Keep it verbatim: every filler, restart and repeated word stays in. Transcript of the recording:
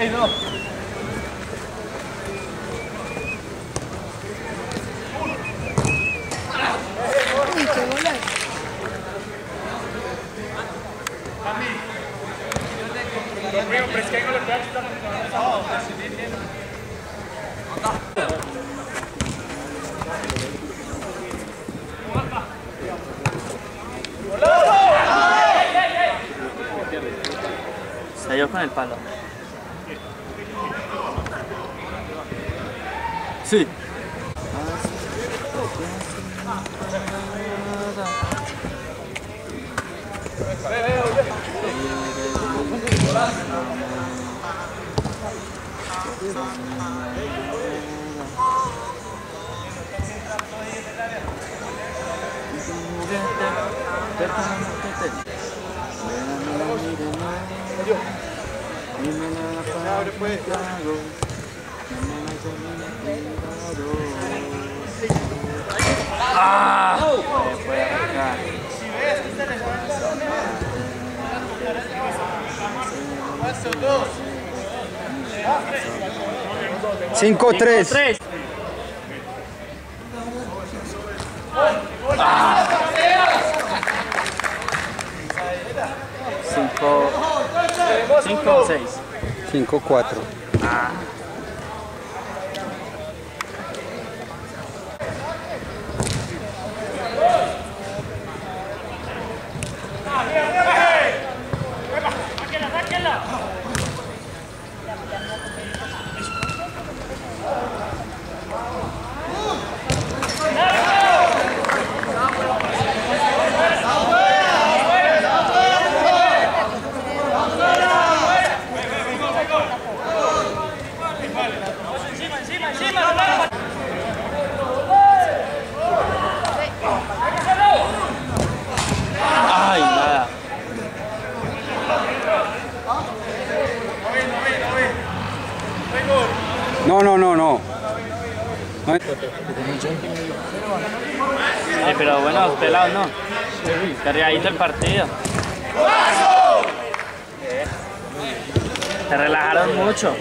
seis dos. Uy, qué golazo. Se dio con el palo. Sí. ¡Ah! Se puede arrancar. cinco tres. Ah. cinco cinco seis. cinco cuatro. Ah. Ay, nada. No, no, no, no. No. Sí, pero bueno, los pelados no. Cargadito el partido. Se relajaron mucho.